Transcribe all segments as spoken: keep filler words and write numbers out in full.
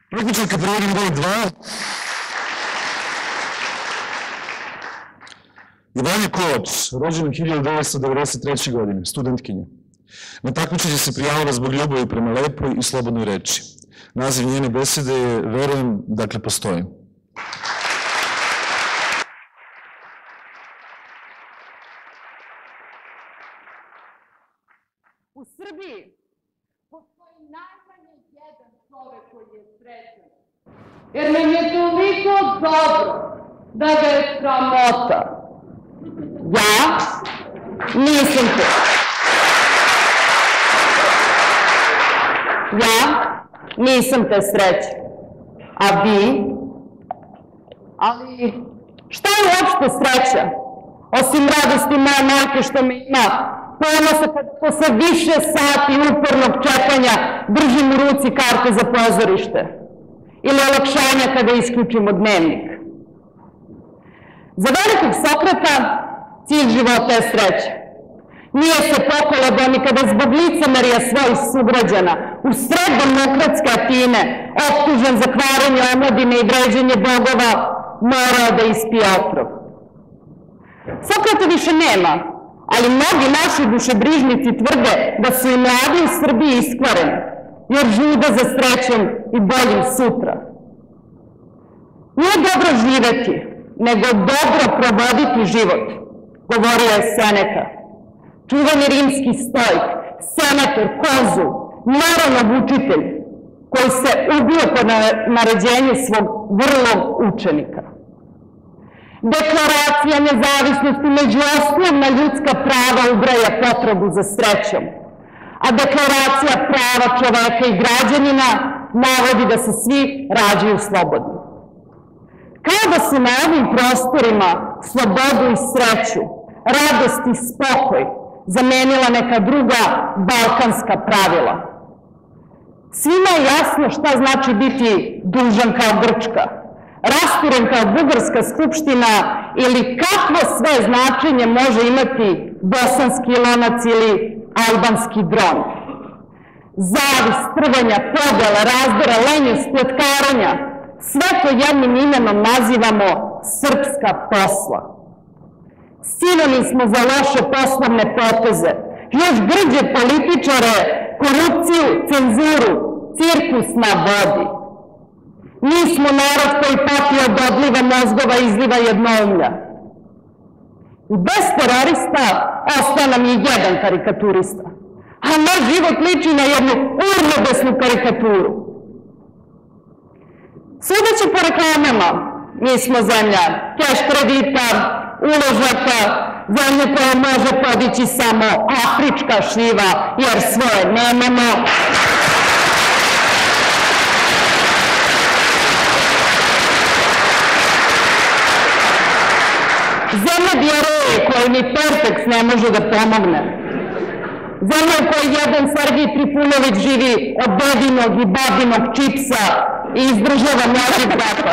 Praktičarka program broj dva. Ivana Kovač, rođena hiljadu devetsto devedeset treće. godine, studentkinja. Na takmičenje se prijavila zbog ljubavi prema lepoj i slobodnoj reči. Naziv njene besede je Verujem, dakle postojim. U Srbiji postoji najmanje jedan čovek koji je srećan. Jer nam je toliko dobro da ga je sramota. Ja nisam to. Ja nisam te sreće. A vi? Ali šta je uopšte sreća? Osim radosti moje majke što me ima, ponosa kad posle više sati upornog čekanja držim u ruci karte za pozorište. Ili olakšanja kada isključimo dnevnik. Za velikog Sokrata cilj života je sreća. Nije se pokolebao ni kada zbog licemerja svojih sugrađana u sred demokratske Atine, optužen za kvarenje omladine i vređanje bogova, morao da ispije otrov. Sokrata više nema, ali mnogi naši dušebrižnici tvrde da su i mladi u Srbiji iskvareni, jer žude za srećom i boljim sutra. Nije dobro živeti, nego dobro provoditi život, govorio je Seneka. Čuveni rimski stoik, senator, konzul, narodnog učitelj, koji se ubio po naređenju svog vrlog učenika. Deklaracija nezavisnosti među osnovna ljudska prava ubraja potrebu za srećom, a deklaracija prava čoveka i građanina navodi da se svi rađaju slobodni. Kao da su na ovim prostorima slobodu i sreću, radost i spokoj zamenila neka druga balkanska pravila. Svima je jasno šta znači biti dužan kao Grčka, rasturen kao bugarska skupština ili kakvo sve značenje može imati bosanski lonac ili albanski dron. Zavis, trvenja, podela, razdora, lenju, spletkaranja, sve to jednim imenom nazivamo srpska posla. Sinonim smo za loše poslovne poteze, još grđe političare, korupciju, cenzuru, cirkus na vodi. Mi smo narod koji pati od odliva mozgova i izliva jednoumlja. I bez terorista ostao nam je jedan karikaturista, a naš život liči na jednu urnebesnu karikaturu. Sudeći po reklamama, mi smo zemlja keš kredita, uložaka, zemlja koja može podići samo afrička šljiva, jer svoje nemamo. Zemlja dijareje kojoj ni Pertex ne može da pomogne. Zemlja u kojoj jedan Sergij Trifunović živi od dedinog i babinog čipsa i izdržava mlađeg brata.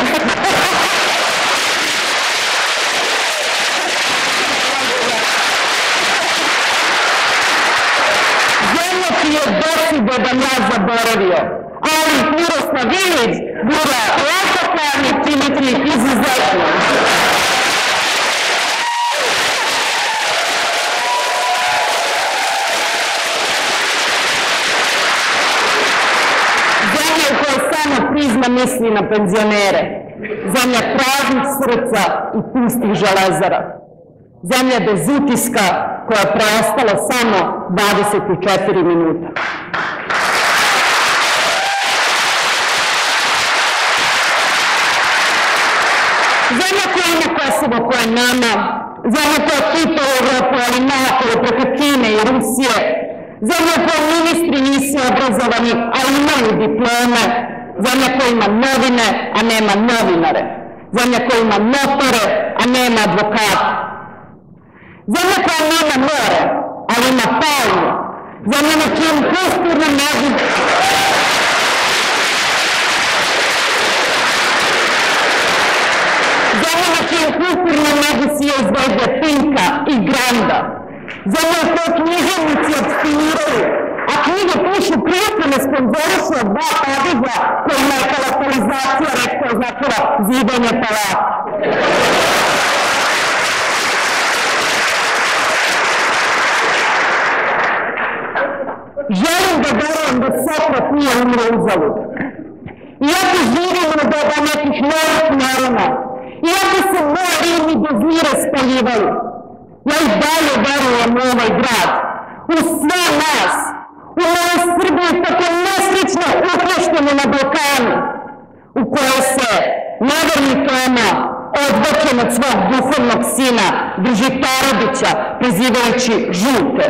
Zemlja ki je Dosibodan ja zaboravio, ali Miroslav Ilić bura lakopravni Dimitrij izuzetno. Prizma misli na penzionere, zemlja praznih srca i pustih železara, zemlja bez utiska koja je preostala samo dvadeset četiri minuta. Zemlja koja ima Kosovo koje nema, zemlja koja pita u Evropu, ali naokolo preko Kine i Rusije, zemlja koja ministri nisu obrazovani, a imaju diplome, zemlja koja ima novine, a nema novinare. Zemlja koja ima notare, a nema advokata. Zemlja koja nema more, ali ima palmu. Zemlja na čijom kulturnom nezi... Zemlja na čijom kulturnom nezi si je izveđe Pinka i Granda. Zemlja u kojoj književnici obstiniraju, a knjige pišu prijatelje sponzorišu od dva padiga kojima je telefonirao označila zidanje palata. Želim da verujem da Sokrat nije umro uzalud. Iako živimo na doba nekih novih narona, iako se moje Rim i Dezire spaljivali, ja i dalje verujem u ovaj grad, u sve nas, u moju Srbiju tako nesrećno ukljuštenu na Balkanu, u kojoj se neverni Toma odbačen od svog duhovnog sina drži Parodića, prezivajući žute.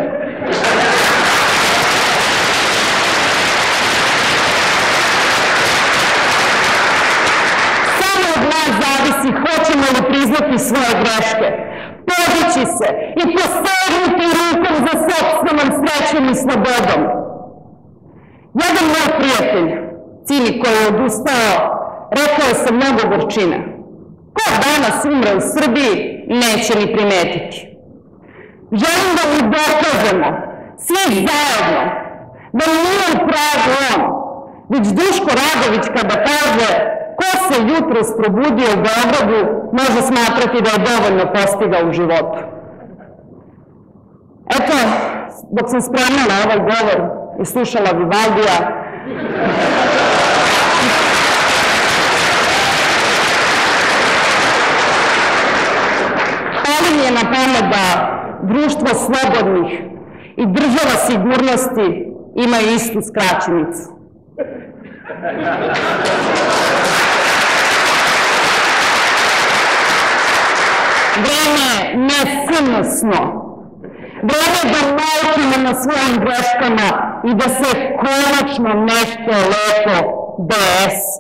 Zavisi hoćemo li priznati svoje greške, podići se i posegnuti rukom za sopstvenom srećom i slobodom. Jedan moj prijatelj, cinik koji je odustao, rekao je sa mnogo gorčine: ko danas umre u Srbiji, neće ni primetiti. Želim da mi dokažemo, svi zajedno, da nije u pravu on, već Duško Radović kada kaže: ko se jutros probudio u Beogradu, može smatrati da je dovoljno postigao u životu. Eto, dok sam spremala ovaj govor i slušala Vivaldija, pali mi je na pamet da društvo slobodnih i država sigurnosti imaju istu skraćenicu. Vreme je nesunosno. Vreme je da naučimo na svojim greškama i da se konačno nešto lepo desi.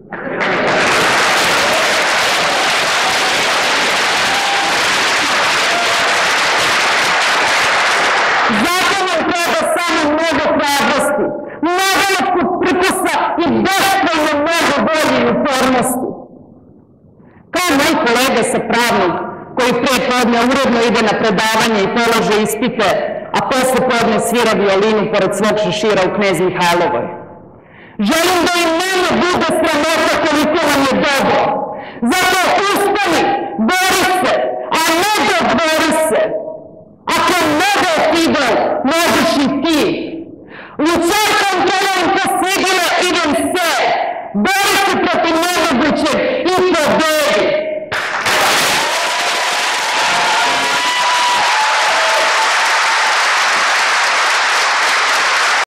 Zato nam treba samo mnogo hrabrosti, mnogo prikusa i beskrajno mnogo volje i upornosti. Kao moj kolega sa pravnog, koji pre podne uredno ide na predavanje i polaže ispite, a posle podne svira violinu pored svog šešira u Knez Mihajlovoj. Želim da im nema bude sramota koliko nam je dobro. Zato ustani, bori se, a ne dodvori se. Ako ne da Fidel, možeš i ti. Lučarkom trebam posigurno idem se. Bori se protiv njega